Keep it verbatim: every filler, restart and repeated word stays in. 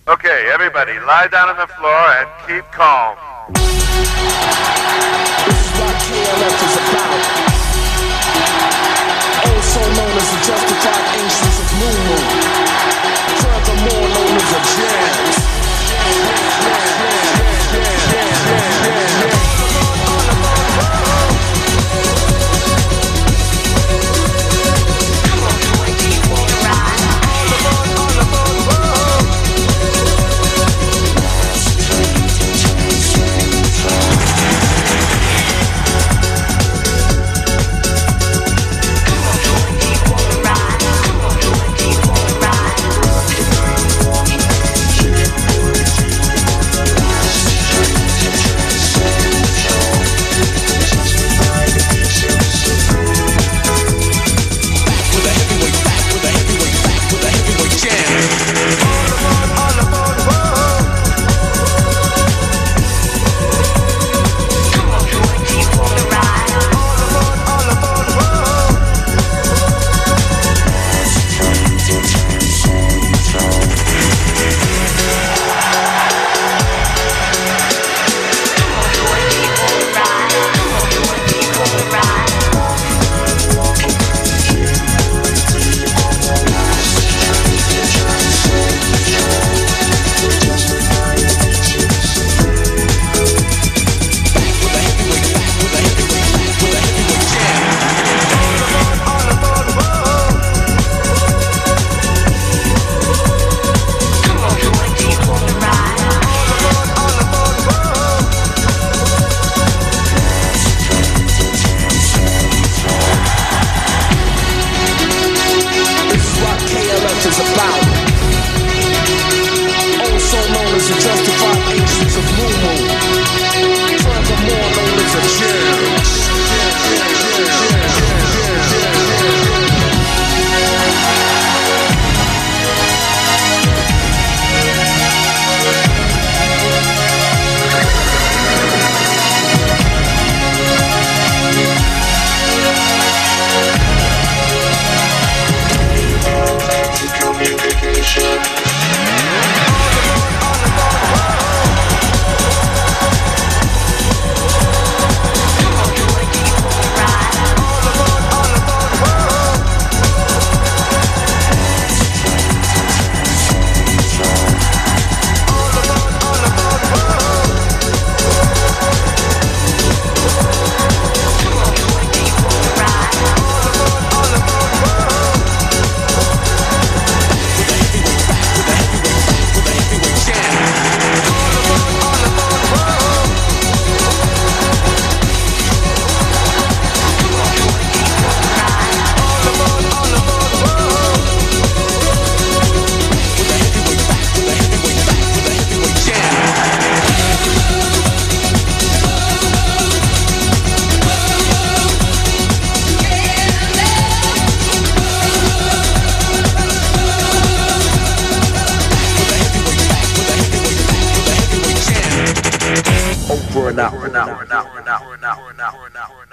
Okay, everybody, lie down on the floor and keep calm. This is what K L F is about. Also known as the justified ancients of New Moon. Furthermore known as the jams. Is about. Also known as the justified ancients of New Moon. Furthermore known as the gems. Over and out, and out, and out, and out, and out, and out, and out.